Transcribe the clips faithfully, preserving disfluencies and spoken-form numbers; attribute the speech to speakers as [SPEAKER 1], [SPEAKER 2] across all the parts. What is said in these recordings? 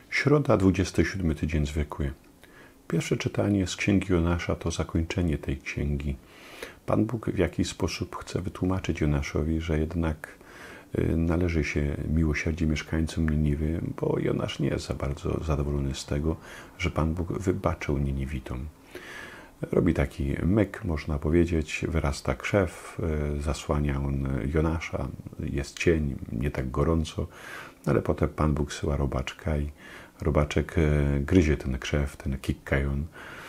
[SPEAKER 1] Środa, dwudziesty siódmy tydzień zwykły. Pierwsze czytanie z Księgi Jonasza to zakończenie tej księgi. Pan Bóg w jakiś sposób chce wytłumaczyć Jonaszowi, że jednak należy się miłosierdzie mieszkańcom Niniwy, bo Jonasz nie jest za bardzo zadowolony z tego, że Pan Bóg wybaczył Niniwitom. Robi taki myk, można powiedzieć, wyrasta krzew, zasłania on Jonasza, jest cień, nie tak gorąco, ale potem Pan Bóg syła robaczka i robaczek gryzie ten krzew, ten kikkajon.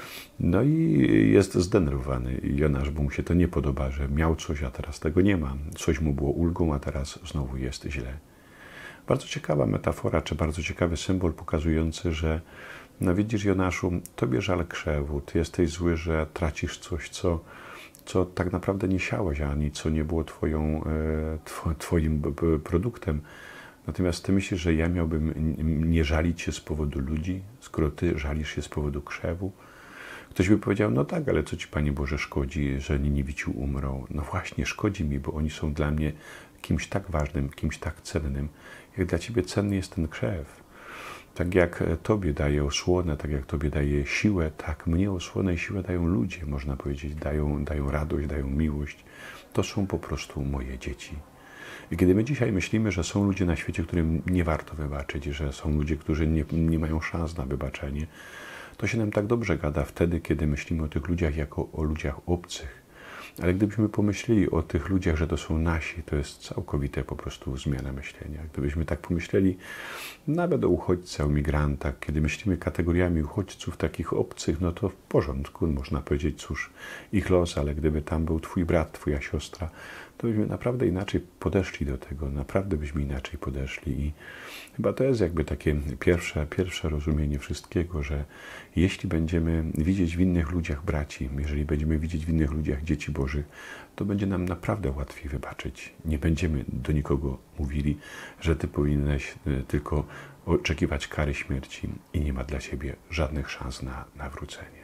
[SPEAKER 1] No i jest zdenerwowany Jonasz, bo mu się to nie podoba, że miał coś, a teraz tego nie ma. Coś mu było ulgą, a teraz znowu jest źle. Bardzo ciekawa metafora, czy bardzo ciekawy symbol pokazujący, że no widzisz, Jonaszu, tobie żal krzewu, ty jesteś zły, że tracisz coś, co, co tak naprawdę nie siałeś, ani co nie było twoją, two, twoim produktem. Natomiast ty myślisz, że ja miałbym nie żalić się z powodu ludzi, skoro ty żalisz się z powodu krzewu? Ktoś by powiedział, no tak, ale co ci, Panie Boże, szkodzi, że Niniwici umrą? No właśnie, szkodzi mi, bo oni są dla mnie kimś tak ważnym, kimś tak cennym, jak dla ciebie cenny jest ten krzew. Tak jak tobie daje osłonę, tak jak tobie daje siłę, tak mnie osłonę i siłę dają ludzie, można powiedzieć, dają, dają radość, dają miłość. To są po prostu moje dzieci. I kiedy my dzisiaj myślimy, że są ludzie na świecie, którym nie warto wybaczyć, że są ludzie, którzy nie, nie mają szans na wybaczenie, to się nam tak dobrze gada wtedy, kiedy myślimy o tych ludziach jako o ludziach obcych. Ale gdybyśmy pomyśleli o tych ludziach, że to są nasi, to jest całkowite po prostu zmiana myślenia. Gdybyśmy tak pomyśleli nawet o uchodźcach, o migrantach, kiedy myślimy kategoriami uchodźców takich obcych, no to w porządku, można powiedzieć, cóż, ich los, ale gdyby tam był twój brat, twoja siostra, to byśmy naprawdę inaczej podeszli do tego, naprawdę byśmy inaczej podeszli i chyba to jest jakby takie pierwsze, pierwsze rozumienie wszystkiego, że jeśli będziemy widzieć w innych ludziach braci, jeżeli będziemy widzieć w innych ludziach dzieci Bożych, to będzie nam naprawdę łatwiej wybaczyć. Nie będziemy do nikogo mówili, że ty powinieneś tylko oczekiwać kary śmierci i nie ma dla siebie żadnych szans na nawrócenie.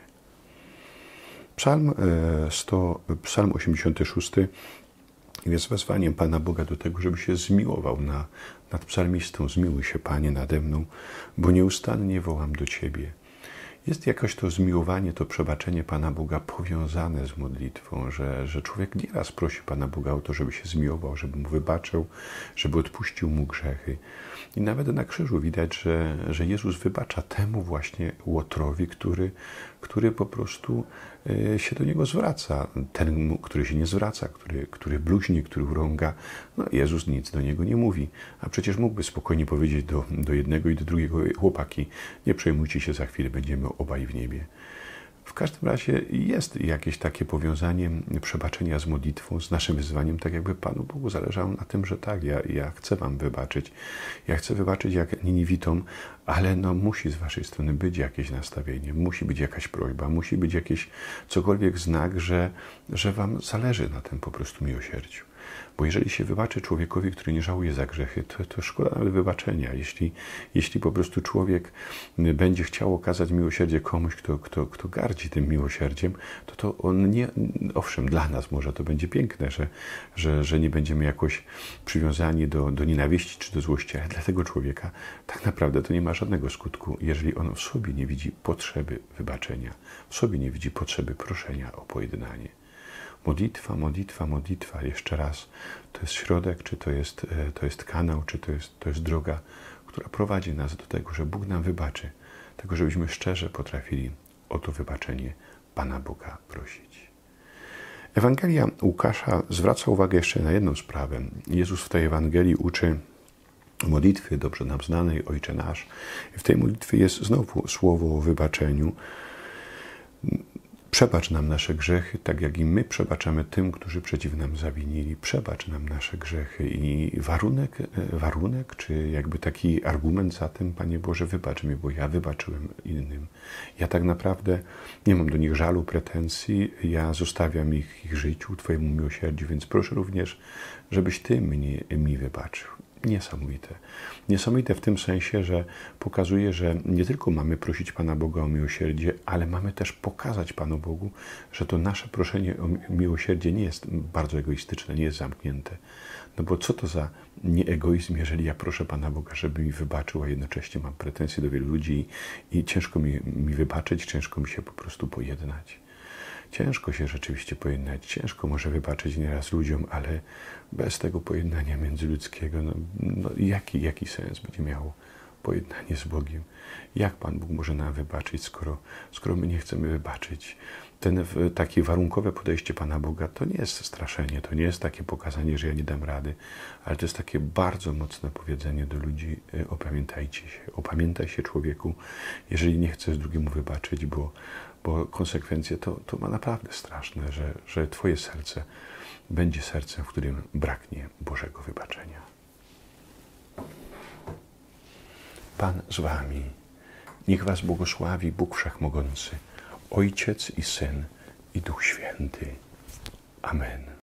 [SPEAKER 1] Psalm, sto, Psalm osiemdziesiąty szósty jest wezwaniem Pana Boga do tego, żeby się zmiłował na, nad psalmistą. Zmiłuj się, Panie, nade mną, bo nieustannie wołam do Ciebie. Jest jakoś to zmiłowanie, to przebaczenie Pana Boga powiązane z modlitwą, że, że człowiek nieraz prosi Pana Boga o to, żeby się zmiłował, żeby mu wybaczył, żeby odpuścił mu grzechy. I nawet na krzyżu widać, że, że Jezus wybacza temu właśnie łotrowi, który, który po prostu się do Niego zwraca. Ten, który się nie zwraca, który, który bluźni, który urąga, no Jezus nic do niego nie mówi. A przecież mógłby spokojnie powiedzieć do, do jednego i do drugiego: chłopaki, nie przejmujcie się, za chwilę będziemy obaj w niebie. W każdym razie jest jakieś takie powiązanie przebaczenia z modlitwą, z naszym wyzwaniem, tak jakby Panu Bogu zależało na tym, że tak, ja, ja chcę wam wybaczyć. Ja chcę wybaczyć jak Niniwitom, ale no musi z waszej strony być jakieś nastawienie, musi być jakaś prośba, musi być jakiś cokolwiek znak, że, że wam zależy na tym po prostu miłosierdziu. Bo jeżeli się wybaczy człowiekowi, który nie żałuje za grzechy, to, to szkoda nawet wybaczenia. Jeśli, jeśli po prostu człowiek będzie chciał okazać miłosierdzie komuś, kto, kto, kto gardzi tym miłosierdziem, to to on nie, owszem, dla nas może to będzie piękne, że, że, że nie będziemy jakoś przywiązani do, do nienawiści czy do złości, ale dla tego człowieka tak naprawdę to nie ma żadnego skutku, jeżeli on w sobie nie widzi potrzeby wybaczenia, w sobie nie widzi potrzeby proszenia o pojednanie. Modlitwa, modlitwa, modlitwa, jeszcze raz, to jest środek, czy to jest, to jest kanał, czy to jest, to jest droga, która prowadzi nas do tego, że Bóg nam wybaczy, tego, żebyśmy szczerze potrafili o to wybaczenie Pana Boga prosić. Ewangelia Łukasza zwraca uwagę jeszcze na jedną sprawę. Jezus w tej Ewangelii uczy modlitwy dobrze nam znanej, Ojcze Nasz. W tej modlitwie jest znowu słowo o wybaczeniu. Przebacz nam nasze grzechy, tak jak i my przebaczamy tym, którzy przeciw nam zawinili. Przebacz nam nasze grzechy. I warunek, warunek, czy jakby taki argument za tym, Panie Boże, wybacz mi, bo ja wybaczyłem innym. Ja tak naprawdę nie mam do nich żalu, pretensji, ja zostawiam ich ich życiu, Twojemu miłosierdziu, więc proszę również, żebyś Ty mnie, mi wybaczył. Niesamowite. Niesamowite w tym sensie, że pokazuje, że nie tylko mamy prosić Pana Boga o miłosierdzie, ale mamy też pokazać Panu Bogu, że to nasze proszenie o miłosierdzie nie jest bardzo egoistyczne, nie jest zamknięte. No bo co to za nieegoizm, jeżeli ja proszę Pana Boga, żeby mi wybaczył, a jednocześnie mam pretensje do wielu ludzi i ciężko mi, mi wybaczyć, ciężko mi się po prostu pojednać. Ciężko się rzeczywiście pojednać, ciężko może wybaczyć nieraz ludziom, ale bez tego pojednania międzyludzkiego, no, no jaki, jaki sens będzie miało pojednanie z Bogiem? Jak Pan Bóg może nam wybaczyć, skoro, skoro my nie chcemy wybaczyć? Ten takie warunkowe podejście Pana Boga to nie jest straszenie, to nie jest takie pokazanie, że ja nie dam rady, ale to jest takie bardzo mocne powiedzenie do ludzi: opamiętajcie się, opamiętaj się, człowieku, jeżeli nie chcesz drugiemu wybaczyć, bo, bo konsekwencje to, to ma naprawdę straszne, że, że Twoje serce będzie sercem, w którym braknie Bożego wybaczenia. Pan z Wami. Niech Was błogosławi Bóg Wszechmogący, Ojciec i Syn, i Duch Święty. Amen.